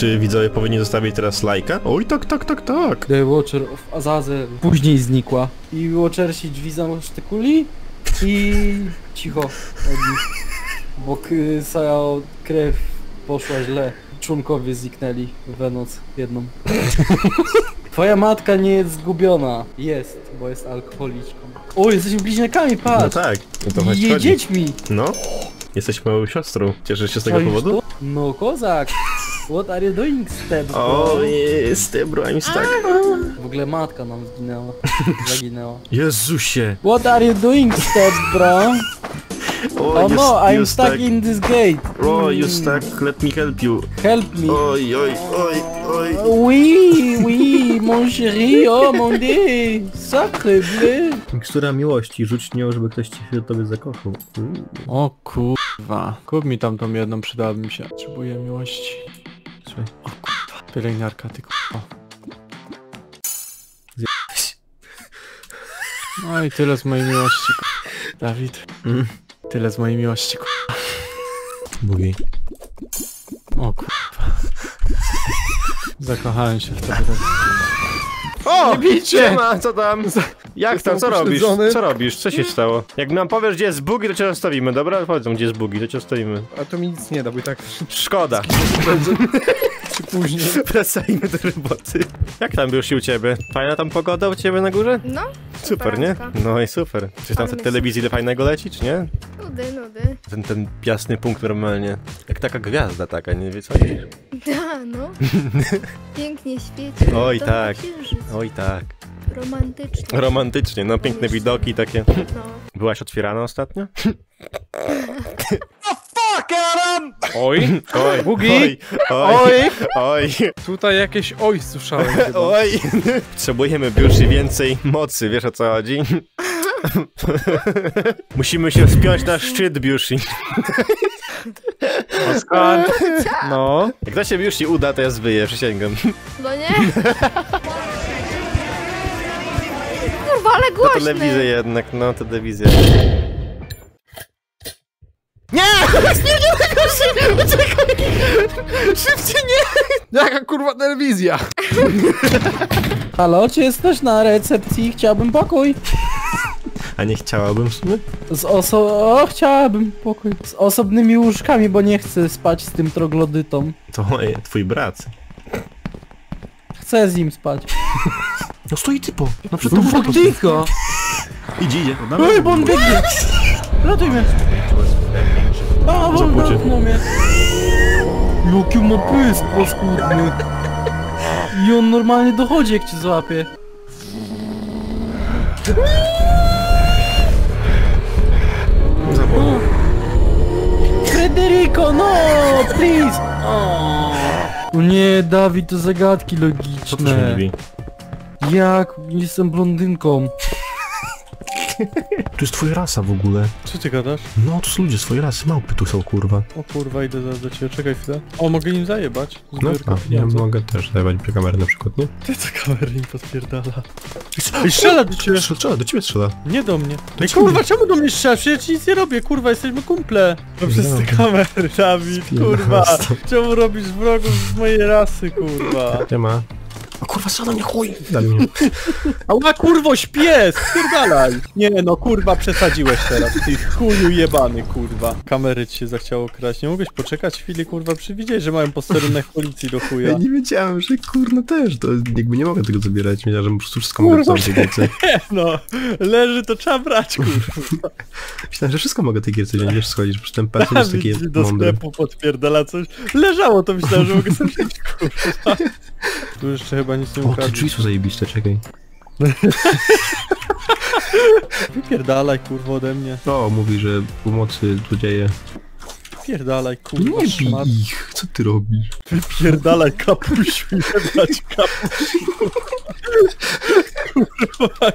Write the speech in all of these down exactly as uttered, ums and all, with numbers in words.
Czy widzowie powinni zostawić teraz lajka? Oj, tak, tak, tak, tak. The Watcher of Azazel później znikła. I Watchersi drzwi zasztykuli i cicho od nich. Bo cała krew poszła źle. Członkowie zniknęli we noc jedną. Twoja matka nie jest zgubiona. Jest, bo jest alkoholiczką. O, jesteśmy bliźniakami, patrz! No tak, no to chodź, Jej chodzi. dziećmi! No, jesteś moją siostrą. Cieszysz się z tego Czaisz powodu? to? No kozak! What are you doing, step bro? O, jest, bro, I'm stuck. W ogóle matka nam zginęła. Zaginęła. Jezusie! What are you doing, step bro? O, Oh you, no, I'm you stuck in this gate. O, you Mm. stuck, let me help you. Help me. Oj, oj, oj, oj. Oui, oui, mon chéri, oh mon dieu, sacré bleu. Mikstura miłości, rzuć nią, żeby ktoś ci się do tobie zakochał. Mm. O kurwa. Kup mi tam tą jedną, przydałaby mi się. Potrzebuję miłości. Słuchaj. O kurwa. Pielęgniarka, ty kurwa. No i tyle z mojej miłości, kurwa. Dawid. Mm. Tyle z mojej miłości, kurwa. Mówi. O kurwa. Zakochałem się w tobie tak. O! Nie bijcie! Siema, co tam? Jak tam, co robisz? upośledzony. Co robisz? Co się stało? Jak nam powiesz, gdzie jest bugi, to cię zostawimy, dobra? Powiedzą, gdzie jest bugi, to cię zostawimy. A to mi nic nie da, bo i tak Szkoda. czy później. Wracajmy do roboty. Jak tam już u ciebie? Fajna tam pogoda u ciebie na górze? No, Super, nie? superancka. No i super. Czy tam w Fajnie. telewizji ile fajnego leci, czy nie? Nudy, nudy. Ten, ten jasny punkt normalnie. Jak taka gwiazda taka, nie wie co? Da, no. Pięknie świeci. Oj, to tak. księżyc. Oj tak. Romantycznie. Romantycznie, no piękne widoki takie. No. Byłaś otwierana ostatnio? Oj! Oj, Bugi! oj, oj, Oj! oj, Tutaj jakieś oj słyszałem chyba. oj. Potrzebujemy już więcej mocy, wiesz o co chodzi? Musimy się wspiąć na szczyt Biushi. Oskar! No. Jak to się Biushi uda, to ja zwyję, przysięgam. No nie? Kurwa, ale To głośny. telewizja jednak, no to telewizja. Jaka kurwa telewizja? Halo, czy jesteś na recepcji? Chciałbym pokój. A nie chciałabym w sumie? Z oso... O, chciałabym pokój. Z osobnymi łóżkami, bo nie chcę spać z tym troglodytą. To moje, twój brat. Chcę z nim spać. No stoi typo. No przed No tobą faktyko! Idzie, idzie. Oj, bo on biegnie! Ratuj mnie! A, bo on Zabudzie. dotknął mnie! Jaki ma pysk paskudny! I on normalnie dochodzi, jak cię złapie. O. Federico, no! Please! O nie, Dawid, to zagadki Co tu się logiczne. mówi? Jak? Jestem blondynką. Tu jest twoja rasa w ogóle. Co ty gadasz? No, to są ludzie z twojej rasy, małpy tu są, kurwa. O kurwa, idę zaraz do ciebie, czekaj chwilę. O, mogę im zajebać. No, Zbiórka a, ja pieniędzy. mogę też dawać kamerę na przykład, nie? Ty co kamery im podpierdala. Ej, strzela do ciebie! Strzela, do ciebie strzela. Nie do mnie. Ej, ciebie. kurwa, czemu do mnie strzelasz? Przecież nic nie robię, kurwa, jesteśmy kumple. No przez te Dobra. kamery, Dawid, kurwa. Czemu robisz wrogów z mojej rasy, kurwa? Nie ma. O kurwa, strzela mnie, chuj! Daj mnie. Ała, kurwo, śpies! Spierdalaj! Nie no, kurwa, przesadziłeś teraz, ty chuju jebany, kurwa. Kamery ci się zachciało kraść, nie mogłeś poczekać chwili, kurwa, przewidzieć, że mają posterunek policji do chuja. Ja nie wiedziałem, że kurno też, to jakby nie mogę tego zabierać, myślałem, że po prostu wszystko mogę Kurwa, w tej gierce. Nie no, leży to trzeba brać, kurwa. Myślałem, że wszystko mogę w tej gierce wziąć, wiesz, schodzić, przecież ten person jest taki Dawid do mądry. sklepu podpierdala coś. Leżało to, myślałem, że mogę sobie wziąć, kurwa. Tu jeszcze chyba nic nie O, te ukradł. drzwi są zajebiste, czekaj. Wypierdalaj, kurwa, ode mnie. O, mówi, że pomocy złodzieje. Wypierdalaj, kurwa, Nie bij szmat. ich, co ty robisz? Wypierdalaj, kapusiu, jebać kapusiu. Kurwa,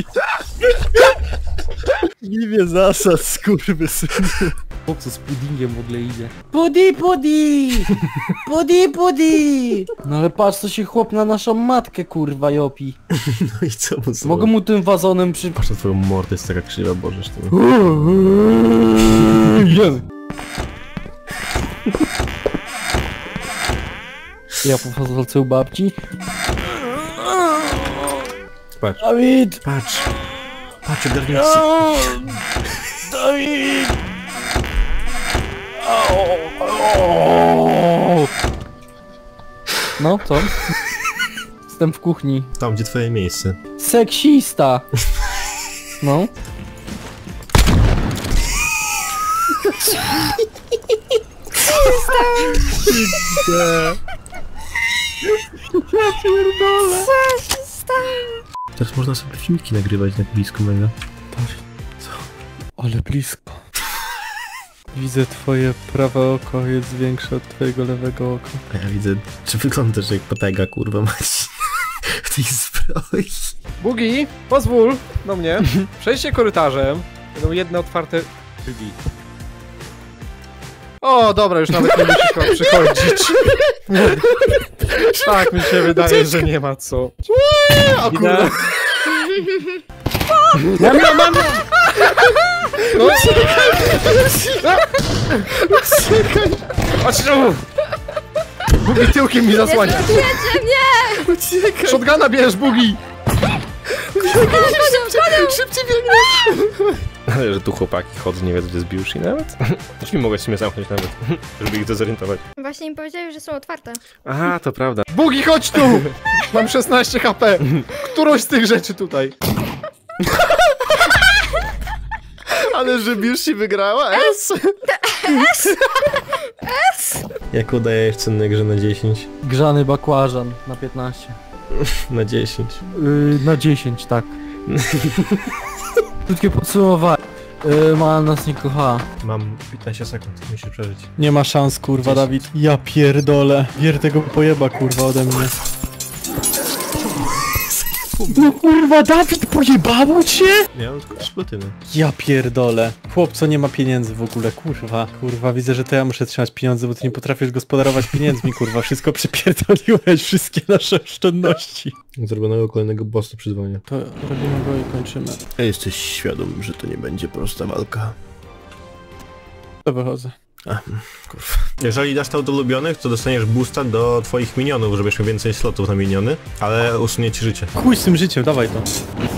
niwie zasad, skurwysynu. Chłopcu z puddingiem w ogóle idzie. Pudi, pudi! Pudi, pudi! No ale patrz, co się chłop na naszą matkę, kurwa, jopi. No i co mu zło? Mogę mu tym wazonem przy... Patrz na twoją mordę, jest taka krzywa, bożeż ty. Ja po fazolce u babci. Patrz, Dawid! patrz. Patrz, ogarnię Dawid! No, co? Jestem w kuchni. Tam, gdzie twoje miejsce. Seksista! No. Co się stało? Teraz można sobie filmiki nagrywać tak blisko mega. Ale blisko. Widzę twoje prawe oko jest większe od twojego lewego oka. A ja widzę, czy wyglądasz jak patega, kurwa, mać. W tej zbroi. Bugi, pozwól do mnie. Przejście korytarzem. Będą jedne otwarte drzwi. O, dobra, już nawet nie musisz chyba przychodzić. Tak, mi się wydaje, że nie ma co. O kurde. Mam ją, mam ją! No. Uciekaj! Chodź tu! Bugi tyłkiem mi zasłania. Nie zabijecie mnie! Uciekaj! Shotguna bierz, Bugi! Szybciej biegnę! Ale że tu chłopaki chodzą, nie wiedzą gdzie jest Biushi nawet. Drzwi mogę sobie zamknąć nawet, żeby ich dezorientować. Właśnie mi powiedziałeś, że są otwarte. Aha, to prawda. Bugi, chodź tu! Mam szesnaście H P. Którąś z tych rzeczy tutaj. Ale że Biushi wygrała? S! Jak udajesz cenę grze na dziesięć? Grzany bakłażan na piętnaście. Na dziesięć. Yy, na dziesięć, tak. Krótkie podsumowanie. Yy, ma nas nie kocha. Mam piętnaście sekund, musisz przeżyć. Nie ma szans, kurwa, Dawid. Ja pierdolę. Bier tego pojeba, kurwa, ode mnie. No kurwa, Dawid, pojebało cię? Miałem tylko trzy platyny. Ja pierdolę. Chłopco nie ma pieniędzy w ogóle, kurwa. Kurwa, widzę, że to ja muszę trzymać pieniądze, bo ty nie potrafisz gospodarować pieniędzmi, kurwa. Wszystko przepierdoliłeś, wszystkie nasze oszczędności. Zrobionego kolejnego bossa przyzwania. To robimy go i kończymy. A jesteś świadom, że to nie będzie prosta walka. To wychodzę. A, kurwa. Jeżeli dasz to do ulubionych, to dostaniesz boosta do twoich minionów, żebyś miał więcej slotów na miniony, ale usunie ci życie. Chuj z tym życiem, dawaj to.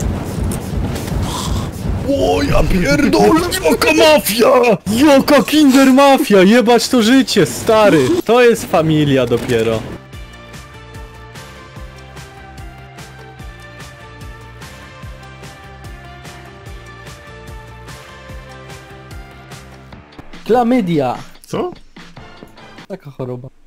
O, ja pierdolę, jaka mafia! Jaka kinder mafia, jebać to życie, stary! To jest familia dopiero. Klamydia! Co? Taka choroba.